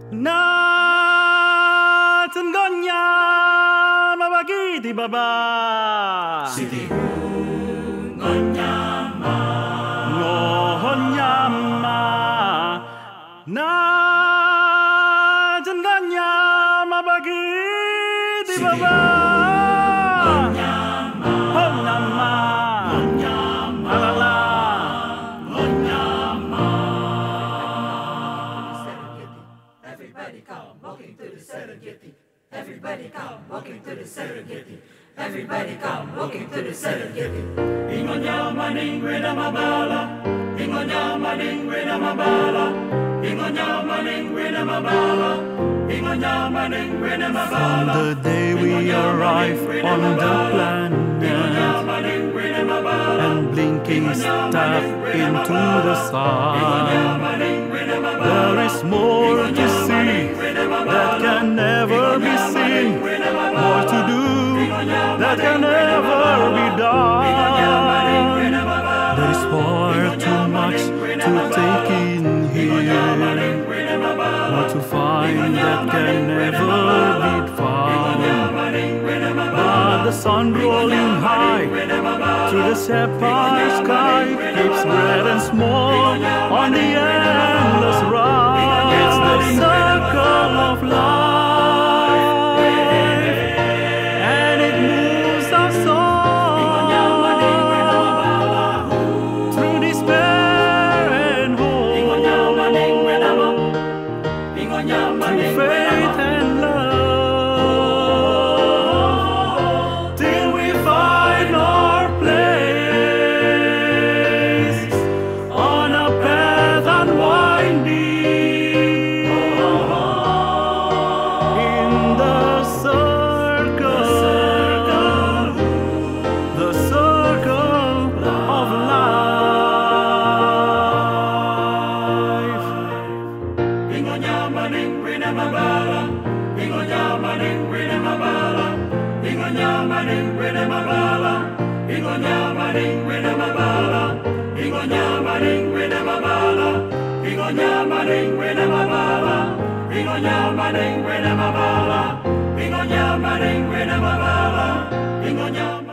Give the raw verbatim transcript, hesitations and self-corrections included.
Na tengonya mabagi di baba. Siti ngonya ma ngonya ma. Na tengonya mabagi di baba. ngonya ma Ngonya ma. ngonya ma Alala. ngonya ma. Everybody come walking to the 𝗟𝘂𝗅𝗍𝗍. Everybody come walking to the 𝗟𝘂𝗅𝗍𝗍. Everybody come walking to the 𝗟𝘂𝗅𝗍𝗍. Ingonya maning rena mabala. Ingonya maning rena mabala. Ingonya maning rena mabala. Ingonya maning rena mabala. The day we arrive on the Ingonya planet maning rena mabala. and blinking step into the sun, there is more to see that can never be seen, more to do that can never be done. There is far too much to take in here, more to find that can never be found. But the sun rolling high through the sapphire sky keeps red and small on the endless ride. It's the circle of life, and it moves us all through despair and hope, through faith and love, till we find our place on a path unwinding in the circle, the circle of life. Ingonya maning rena mabala. Ingonya maning rena mabala. Ingonya maning rena mabala. Ingonya maning rena mabala. Ingonya maning rena mabala. Ingonya maning rena mabala. Ingonya maning rena mabala. Ingonya maning rena mabala. Ingonya